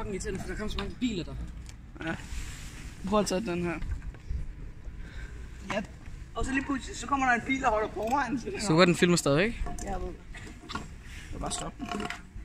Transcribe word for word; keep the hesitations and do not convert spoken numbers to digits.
fucking irriterende, for der kommer så mange biler der. Ja. Prøv at tage den her. Ja. Og så lige pludselig, så kommer der en bil, der holder på mig. Så var den filmer stadig, ikke? Ja, jeg ved det. Jeg vil bare stoppe den.